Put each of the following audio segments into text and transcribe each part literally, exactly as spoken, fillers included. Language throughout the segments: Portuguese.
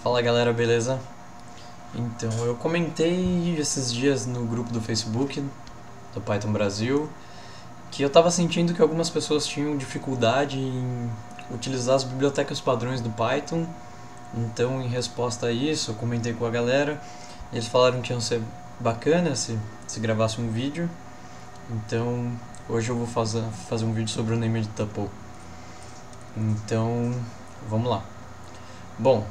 Fala galera, beleza? Então, eu comentei esses dias no grupo do Facebook do Python Brasil que eu estava sentindo que algumas pessoas tinham dificuldade em utilizar as bibliotecas padrões do Python. Então, em resposta a isso, eu comentei com a galera. Eles falaram que ia ser bacana se, se gravasse um vídeo. Então, hoje eu vou fazer, fazer um vídeo sobre o named tuple. Então, vamos lá. Bom,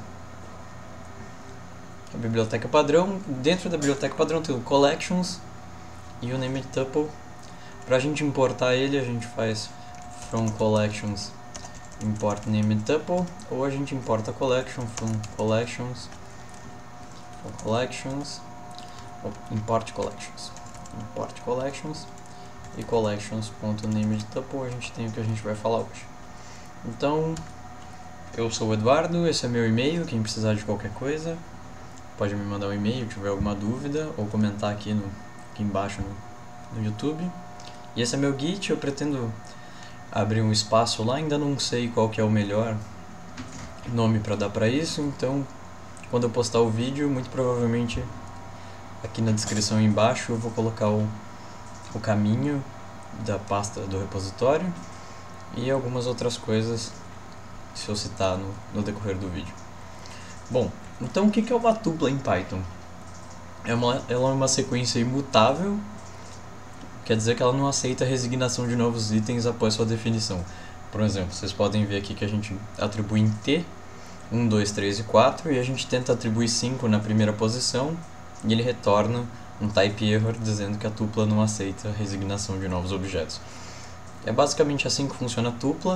a biblioteca padrão, dentro da biblioteca padrão tem o collections e o named tuple. Para a gente importar ele, a gente faz from collections import named tuple, ou a gente importa a collection from collections from collections ou import collections import collections e collections.named tuple. A gente tem o que a gente vai falar hoje. Então, eu sou o Eduardo, esse é meu e-mail. Quem precisar de qualquer coisa pode me mandar um e-mail, tiver alguma dúvida, ou comentar aqui, no, aqui embaixo no, no YouTube. E esse é meu Git. Eu pretendo abrir um espaço lá, ainda não sei qual que é o melhor nome para dar para isso, então quando eu postar o vídeo, muito provavelmente aqui na descrição embaixo eu vou colocar o, o caminho da pasta do repositório e algumas outras coisas se eu citar no, no decorrer do vídeo. Bom, então o que é uma tupla em Python? É uma, ela é uma sequência imutável, quer dizer que ela não aceita a resignação de novos itens após sua definição. Por exemplo, vocês podem ver aqui que a gente atribui em T um, dois, três e quatro, e a gente tenta atribuir cinco na primeira posição, e ele retorna um type error dizendo que a tupla não aceita a resignação de novos objetos. É basicamente assim que funciona a tupla.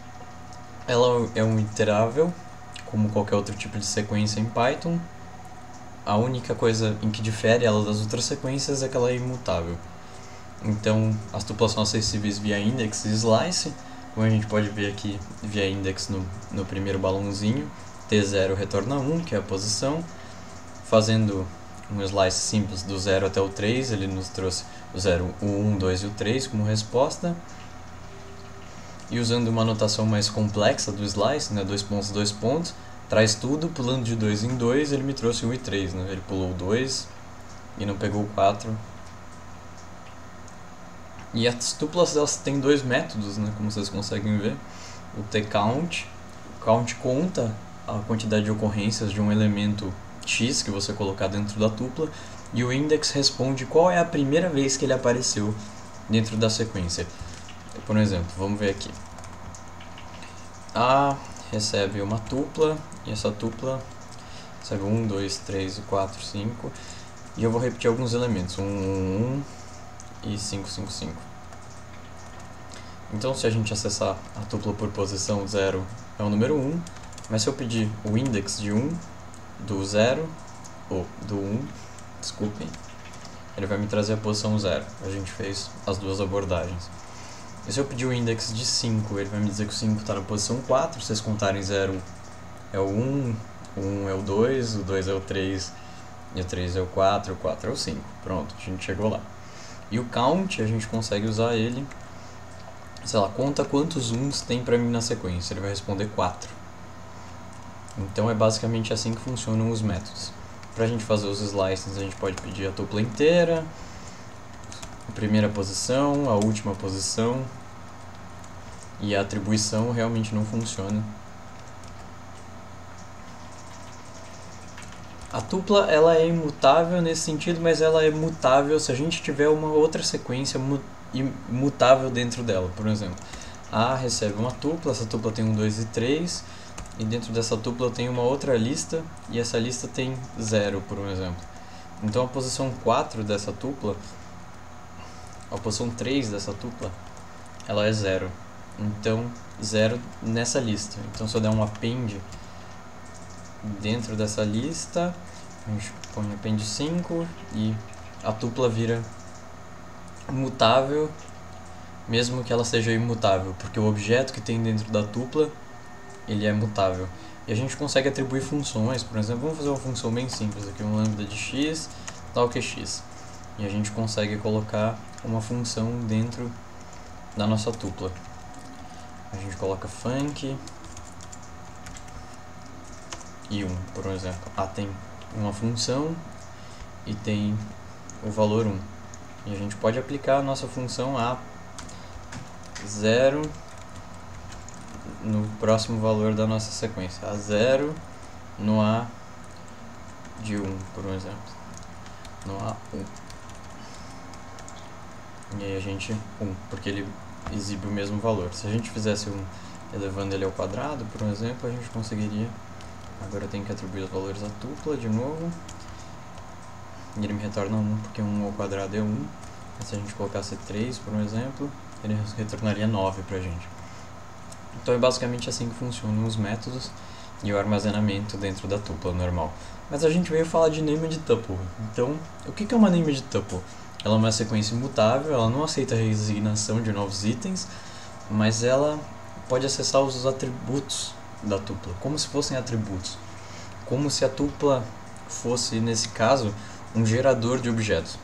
Ela é um iterável, como qualquer outro tipo de sequência em Python. A única coisa em que difere ela das outras sequências é que ela é imutável. Então, as tuplas são acessíveis via index e slice, como a gente pode ver aqui via index no, no primeiro balãozinho. T zero retorna um, que é a posição. Fazendo um slice simples do zero até o três, ele nos trouxe o zero, o um, dois e o três como resposta. E usando uma notação mais complexa do slice, né, dois pontos, dois pontos, traz tudo, pulando de dois em dois, ele me trouxe um e três, né? Ele pulou o dois e não pegou o quatro. E as tuplas, elas têm dois métodos, né, como vocês conseguem ver. O tcount, o count conta a quantidade de ocorrências de um elemento x que você colocar dentro da tupla, e o index responde qual é a primeira vez que ele apareceu dentro da sequência. Por exemplo, vamos ver aqui. A recebe uma tupla, e essa tupla recebe um, dois, três, quatro, cinco, e eu vou repetir alguns elementos, um, um, um e cinco, cinco, cinco. Então, se a gente acessar a tupla por posição, zero é o número um, mas se eu pedir o index de um, do zero, ou do um, desculpem, ele vai me trazer a posição zero. A gente fez as duas abordagens. E se eu pedir o index de cinco, ele vai me dizer que o cinco está na posição quatro. Se vocês contarem, zero é o um, o um é o dois, o dois é o três, e o três é o quatro, o quatro é o cinco. Pronto, a gente chegou lá. E o count, a gente consegue usar ele, sei lá, conta quantos uns tem pra mim na sequência. Ele vai responder quatro. Então é basicamente assim que funcionam os métodos. Pra gente fazer os slices, a gente pode pedir a tupla inteira, a primeira posição, a última posição, e a atribuição realmente não funciona. A tupla, ela é imutável nesse sentido, mas ela é mutável se a gente tiver uma outra sequência imutável dentro dela. Por exemplo, A recebe uma tupla, essa tupla tem um, dois e três, e dentro dessa tupla tem uma outra lista, e essa lista tem zero, por um exemplo. Então a posição quatro dessa tupla, a posição três dessa tupla, ela é zero. Então, zero nessa lista. Então, se eu der um append dentro dessa lista, a gente põe append cinco e a tupla vira mutável, mesmo que ela seja imutável, porque o objeto que tem dentro da tupla, ele é mutável. E a gente consegue atribuir funções. Por exemplo, vamos fazer uma função bem simples aqui, um lambda de x, tal que x. E a gente consegue colocar uma função dentro da nossa tupla. A gente coloca func e um, por exemplo. A tem uma função e tem o valor um. E a gente pode aplicar a nossa função A zero no próximo valor da nossa sequência. A zero no A de um, por exemplo. No A um. E aí a gente um, porque ele exibe o mesmo valor. Se a gente fizesse um elevando ele ao quadrado, por exemplo, a gente conseguiria. Agora eu tenho que atribuir os valores à tupla de novo. E ele me retorna um, porque um ao quadrado é um. Mas se a gente colocasse três, por exemplo, ele retornaria nove pra gente. Então é basicamente assim que funcionam os métodos e o armazenamento dentro da tupla normal. Mas a gente veio falar de named tuple. Então, o que é uma named tuple? Ela é uma sequência imutável, ela não aceita a resignação de novos itens, mas ela pode acessar os atributos da tupla, como se fossem atributos. Como se a tupla fosse, nesse caso, um gerador de objetos.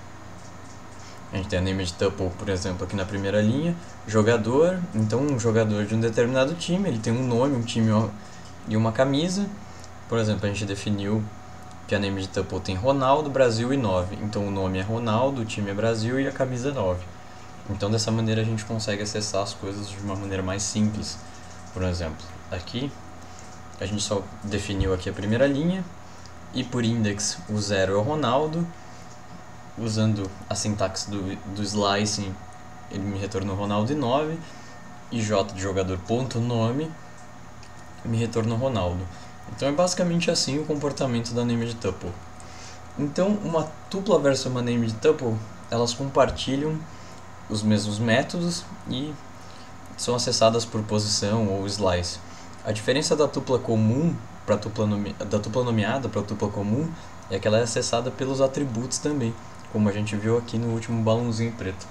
A gente tem a named tuple, por exemplo, aqui na primeira linha, jogador. Então, um jogador de um determinado time, ele tem um nome, um time e uma camisa. Por exemplo, a gente definiu que a named tuple tem Ronaldo, Brasil e nove. Então, o nome é Ronaldo, o time é Brasil e a camisa é nove. Então, dessa maneira, a gente consegue acessar as coisas de uma maneira mais simples. Por exemplo, aqui, a gente só definiu aqui a primeira linha. E por index, o zero é o Ronaldo. Usando a sintaxe do, do slicing, ele me retornou Ronaldo e nove. E j de jogador ponto nome me retornou Ronaldo. Então é basicamente assim o comportamento da named tuple. Então uma tupla versus uma named tuple, elas compartilham os mesmos métodos e são acessadas por posição ou slice. A diferença da tupla comum para tupla nome, da tupla nomeada para a tupla comum é que ela é acessada pelos atributos também, como a gente viu aqui no último balãozinho preto.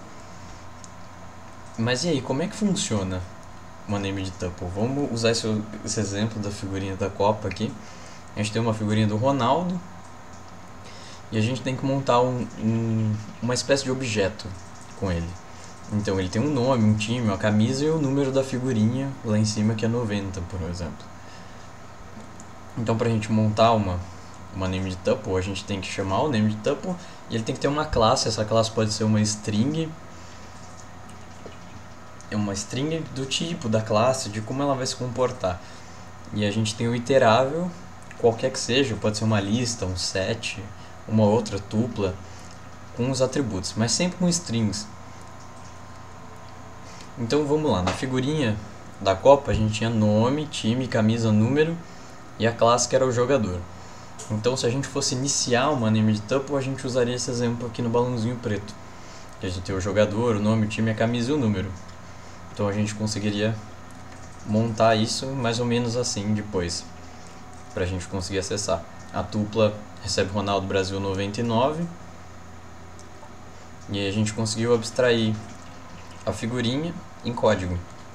Mas e aí, como é que funciona uma named tuple? Vamos usar esse, esse exemplo da figurinha da Copa aqui. A gente tem uma figurinha do Ronaldo e a gente tem que montar um, um, uma espécie de objeto com ele. Então ele tem um nome, um time, uma camisa e o número da figurinha lá em cima, que é noventa, por exemplo. Então, para a gente montar uma, uma named tuple, a gente tem que chamar o named tuple e ele tem que ter uma classe. Essa classe pode ser uma string, é uma string do tipo da classe, de como ela vai se comportar. E a gente tem o iterável, qualquer que seja, pode ser uma lista, um set, uma outra tupla, com os atributos, mas sempre com strings. Então vamos lá, na figurinha da Copa a gente tinha nome, time, camisa, número e a classe que era o jogador. Então se a gente fosse iniciar uma named tuple, a gente usaria esse exemplo aqui no balãozinho preto. Que a gente tem o jogador, o nome, o time, a camisa e o número. Então a gente conseguiria montar isso mais ou menos assim depois, para a gente conseguir acessar. A tupla recebe Ronaldo Brasil noventa e nove. E aí a gente conseguiu abstrair a figurinha em código.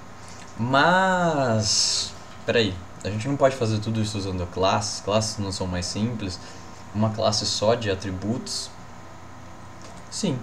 Mas, peraí, a gente não pode fazer tudo isso usando classes. Classes não são mais simples. Uma classe só de atributos? Sim.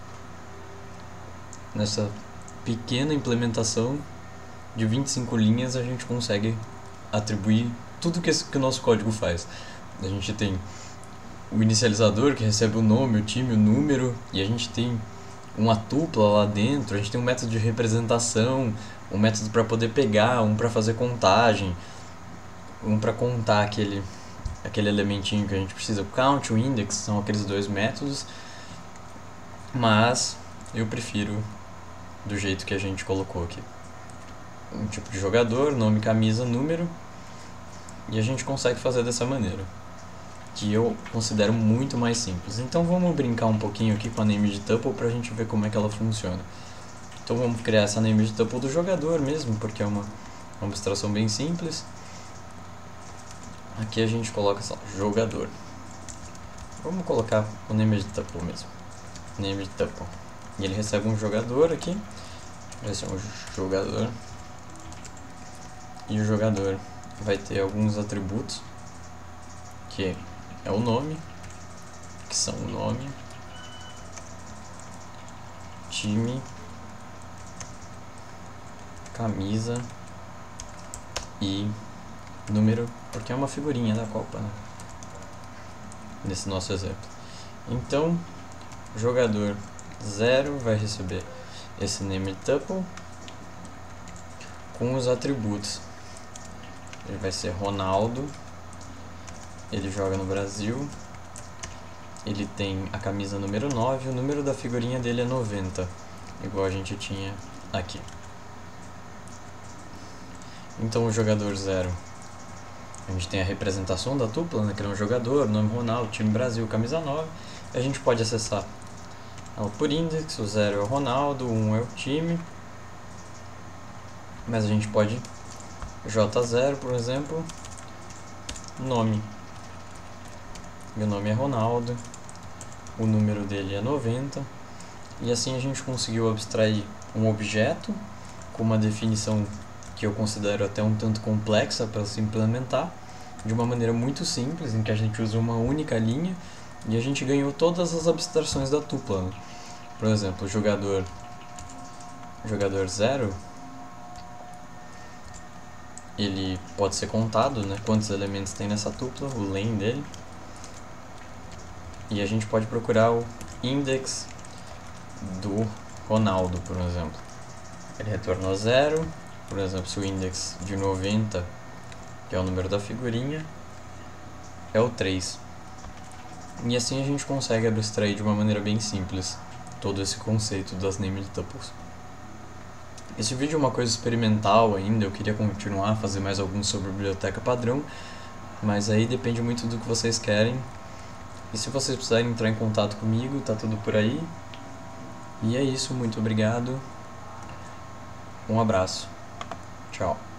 Nessa pequena implementação de vinte e cinco linhas a gente consegue atribuir tudo que, esse, que o nosso código faz. A gente tem o inicializador que recebe o nome, o time, o número, e a gente tem uma tupla lá dentro, a gente tem um método de representação, um método para poder pegar, um para fazer contagem, um para contar aquele, aquele elementinho que a gente precisa. O count, o index, são aqueles dois métodos, mas eu prefiro do jeito que a gente colocou aqui. Um tipo de jogador, nome, camisa, número, e a gente consegue fazer dessa maneira, que eu considero muito mais simples. Então vamos brincar um pouquinho aqui com a named tuple para a gente ver como é que ela funciona. Então vamos criar essa named tuple do jogador mesmo, porque é uma, uma abstração bem simples. Aqui a gente coloca só jogador. Vamos colocar o named tuple mesmo. Named tuple. E ele recebe um jogador aqui. Vai ser um jogador. E o jogador vai ter alguns atributos, que é o nome, que são o nome, time, camisa e número porque é uma figurinha da Copa, né? Nesse nosso exemplo. Então, jogador zero vai receber esse name tuple com os atributos. Ele vai ser Ronaldo, ele joga no Brasil, ele tem a camisa número nove, o número da figurinha dele é noventa, igual a gente tinha aqui. Então o jogador zero, a gente tem a representação da tupla, né, que é um jogador, nome Ronaldo, time Brasil, camisa nove. A gente pode acessar ela por index, o zero é o Ronaldo, o um é o time, mas a gente pode J zero, por exemplo, nome, meu nome é Ronaldo, o número dele é noventa, e assim a gente conseguiu abstrair um objeto com uma definição que eu considero até um tanto complexa para se implementar, de uma maneira muito simples, em que a gente usa uma única linha e a gente ganhou todas as abstrações da tupla, né? Por exemplo, o jogador jogador zero, ele pode ser contado, né, quantos elementos tem nessa tupla, o len dele, e a gente pode procurar o index do Ronaldo, por exemplo. Ele retornou zero, por exemplo, se o index de noventa, que é o número da figurinha, é o três. E assim a gente consegue abstrair de uma maneira bem simples todo esse conceito das named tuples. Esse vídeo é uma coisa experimental ainda, eu queria continuar a fazer mais alguns sobre biblioteca padrão, mas aí depende muito do que vocês querem. E se vocês precisarem entrar em contato comigo, tá tudo por aí. E é isso, muito obrigado. Um abraço. Tchau.